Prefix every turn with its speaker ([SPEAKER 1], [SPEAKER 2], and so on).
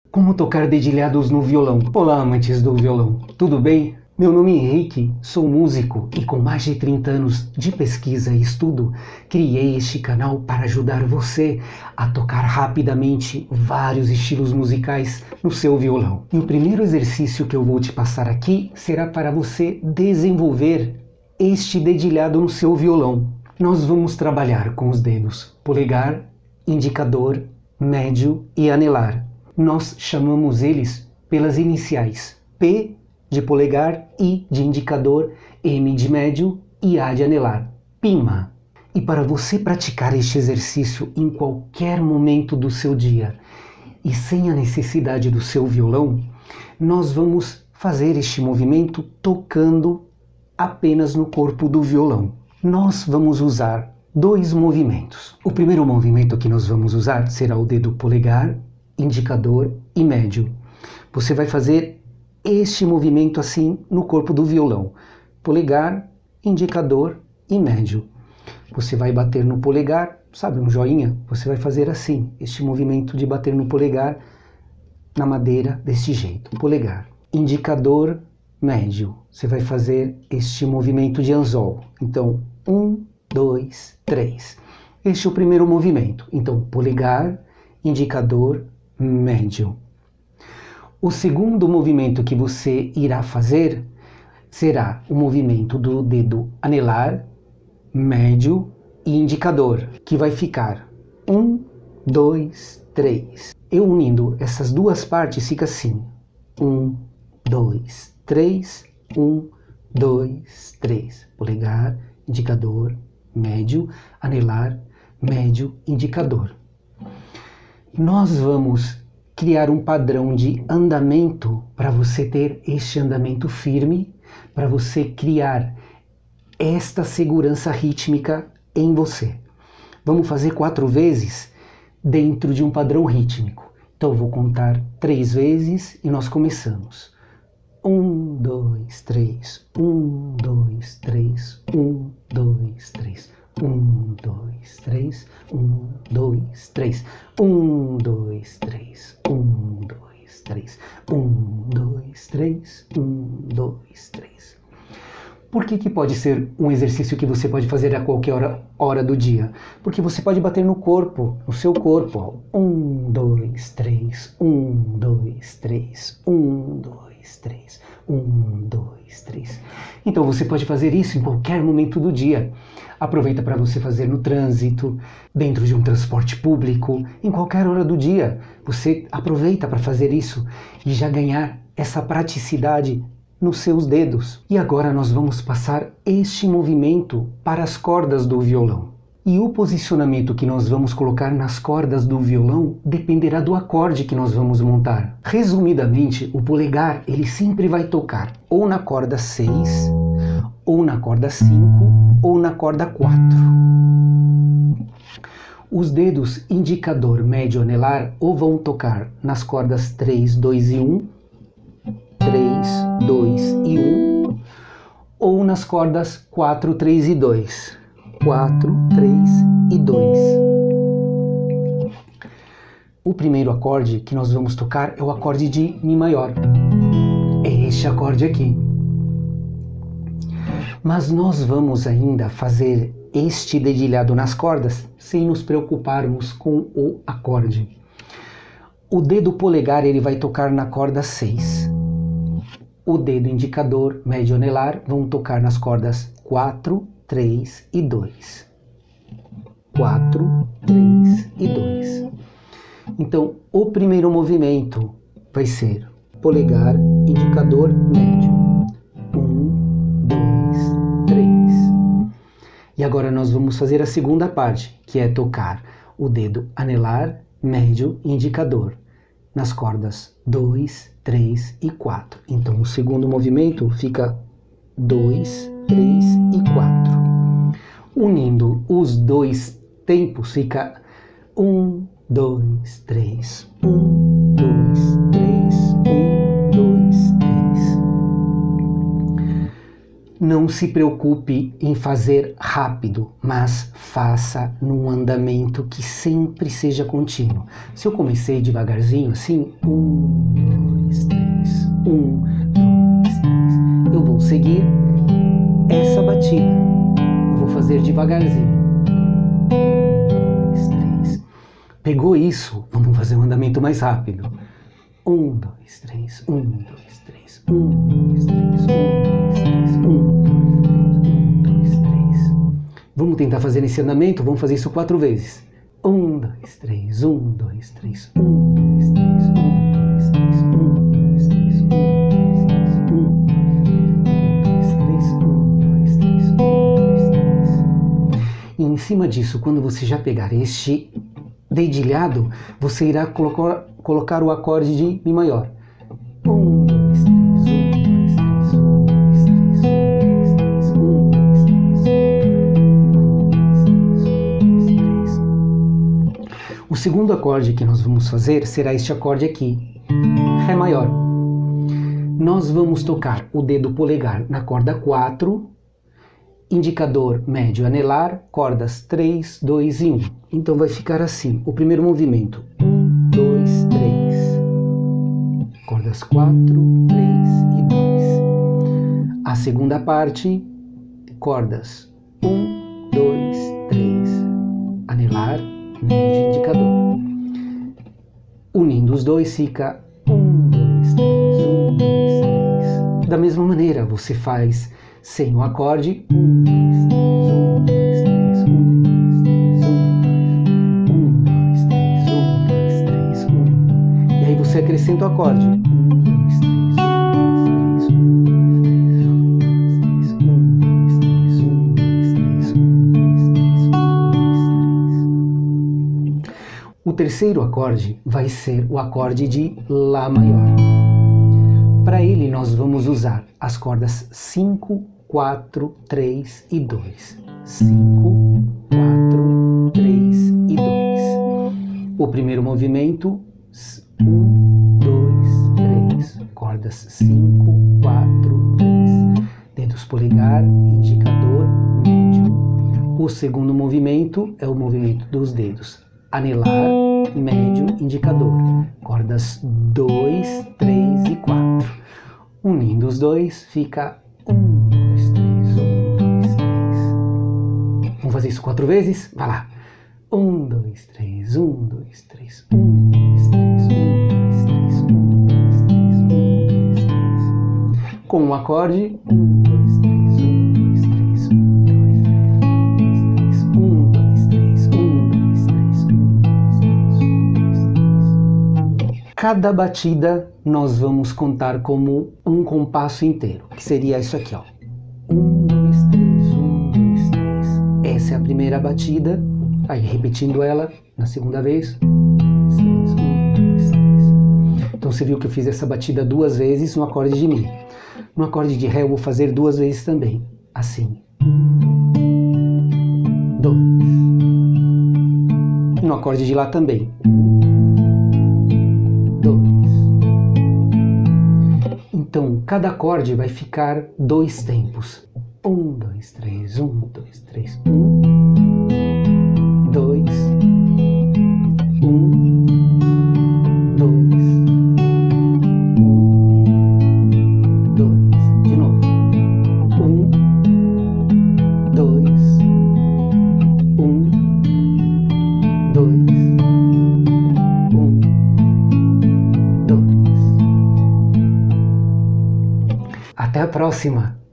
[SPEAKER 1] Como tocar dedilhados no violão? Olá, amantes do violão, tudo bem? Meu nome é Henrique, sou músico e com mais de 30 anos de pesquisa e estudo, criei este canal para ajudar você a tocar rapidamente vários estilos musicais no seu violão. E o primeiro exercício que eu vou te passar aqui será para você desenvolver este dedilhado no seu violão. Nós vamos trabalhar com os dedos polegar, indicador, médio e anelar. Nós chamamos eles pelas iniciais P de polegar, I de indicador, M de médio e A de anelar. PIMA. E para você praticar este exercício em qualquer momento do seu dia e sem a necessidade do seu violão, nós vamos fazer este movimento tocando apenas no corpo do violão. Nós vamos usar dois movimentos. O primeiro movimento que nós vamos usar será o dedo polegar, indicador e médio. Você vai fazer este movimento assim no corpo do violão. Polegar, indicador e médio. Você vai bater no polegar, sabe, um joinha? Você vai fazer assim, este movimento de bater no polegar na madeira desse jeito. Polegar, indicador, médio. Você vai fazer este movimento de anzol. Então, 1, 2, 3. Este é o primeiro movimento. Então, polegar, indicador, médio. O segundo movimento que você irá fazer será o movimento do dedo anelar, médio e indicador, que vai ficar 1, 2, 3. Eu unindo essas duas partes fica assim: 1, 2, 3, 1, 2, 3. Polegar, indicador, médio, anelar, médio, indicador. Nós vamos criar um padrão de andamento para você ter este andamento firme, para você criar esta segurança rítmica em você. Vamos fazer 4 vezes dentro de um padrão rítmico. Então eu vou contar 3 vezes e nós começamos. 1, 2, 3, 1, 2, 3, 1, 2, 3. 1, 2, 3, 1, 2, 3, 1, 2, 3, 1, 2, 3, 1, 2, 3, 1, 2, 3. Por que pode ser um exercício que você pode fazer a qualquer hora do dia? Porque você pode bater no corpo, no seu corpo. 1, 2, 3, 1, 2, 3, 1, 2, 3, 1, 2, 3. Então você pode fazer isso em qualquer momento do dia. Aproveita para você fazer no trânsito, dentro de um transporte público, em qualquer hora do dia. Você aproveita para fazer isso e já ganhar essa praticidade nos seus dedos. E agora nós vamos passar este movimento para as cordas do violão. E o posicionamento que nós vamos colocar nas cordas do violão dependerá do acorde que nós vamos montar. Resumidamente, o polegar ele sempre vai tocar ou na corda 6, ou na corda 5, ou na corda 4. Os dedos indicador, médio, anelar ou vão tocar nas cordas 3, 2 e 1, 3, 2 e 1, ou nas cordas 4, 3 e 2. 4, 3 e 2. O primeiro acorde que nós vamos tocar é o acorde de Mi maior. É este acorde aqui. Mas nós vamos ainda fazer este dedilhado nas cordas sem nos preocuparmos com o acorde. O dedo polegar ele vai tocar na corda 6. O dedo indicador, médio anelar vão tocar nas cordas 4, 3 e 2. 4, 3 e 2. Então, o primeiro movimento vai ser polegar, indicador, médio. 1, 2, 3. E agora nós vamos fazer a segunda parte, que é tocar o dedo anelar, médio e indicador nas cordas 2, 3 e 4. Então, o segundo movimento fica 2, 3 e 4. Unindo os dois tempos, fica 1, 2, 3, 1, 2, 3, 1, 2, 3. Não se preocupe em fazer rápido, mas faça num andamento que sempre seja contínuo. Se eu comecei devagarzinho assim, 1, 2, 3, 1, 2, 3, eu vou seguir essa batida. Eu vou fazer devagarzinho. 1, 2, 3. Pegou isso? Vamos fazer um andamento mais rápido. 1, 2, 3, 1, 2, 3, 1, 2, 3, 1, 2, 3, 1, 2, 3. Vamos tentar fazer esse andamento? Vamos fazer isso 4 vezes. 1, 2, 3, 1, 2, 3, 1, 2, 3, 1, 2, 3, 1, 2, 3, 1, 2, 3, 1, 2, 3, 1, 2, 3. E em cima disso, quando você já pegar este dedilhado, você irá colocar o acorde de Mi maior. 1, 2, 3, 1, 2, 3, 1, 2, 3, 1, 2, 3, 1, 2, 3, 1, 2, 3. O segundo acorde que nós vamos fazer será este acorde aqui, Ré maior. Nós vamos tocar o dedo polegar na corda 4, indicador médio anelar, cordas 3, 2 e 1. Então vai ficar assim, o primeiro movimento, 1, 2, 3, cordas 4, 3 e 2. A segunda parte, cordas 1, 2, 3, anelar, médio, indicador. Unindo os dois fica 1, 2, 3, 1, 2, 3. Da mesma maneira, você faz sem o acorde, 1, 2, 3, 1, 2, 3, 1, 2, 3, 1, 2, 3, 1. E aí você acrescenta o acorde. 1, 2, 3, 1, 2, 3, 1, 2, 3, 1, 2, 3, 1, 2, 3, 1, 2, 3. O terceiro acorde vai ser o acorde de Lá maior. Para ele nós vamos usar as cordas 5, 4, 3 e 2. 5, 4, 3 e 2. O primeiro movimento, 1, 2, 3, cordas 5, 4, 3. Dedos polegar, indicador, médio. O segundo movimento é o movimento dos dedos anelar, médio, indicador. Cordas 2, 3 e 4. Unindo os dois, fica 1, 2, 3, 1, 2, 3. Vamos fazer isso 4 vezes? Vai lá. 1, 2, 3, 1, 2, 3, 1, 2, 3, 1, 2, 3, 1, 2, 3, 1, 2, 3. Com o acorde, 1, 2, 3, 1, 2, 3, 1, 2, 3, 1, 2, 3, 1, 2, 3, 1, 2, 3, 1, 2, 3. Cada batida nós vamos contar como um compasso inteiro, que seria isso aqui, ó. 1, 2, 3, 1, 2, 3. Essa é a primeira batida. Aí, repetindo ela na segunda vez. 1, 2, 3. Então, você viu que eu fiz essa batida 2 vezes no acorde de Mi. No acorde de Ré, eu vou fazer 2 vezes também. Assim. 1, 2. No acorde de Lá também. 2. Então, cada acorde vai ficar 2 tempos. 1, 2, 3, 1, 2, 3, 1, 2, 1, 2, 1, 2. De novo. 1, 2, 1, 2, 1, 2. Até a próxima!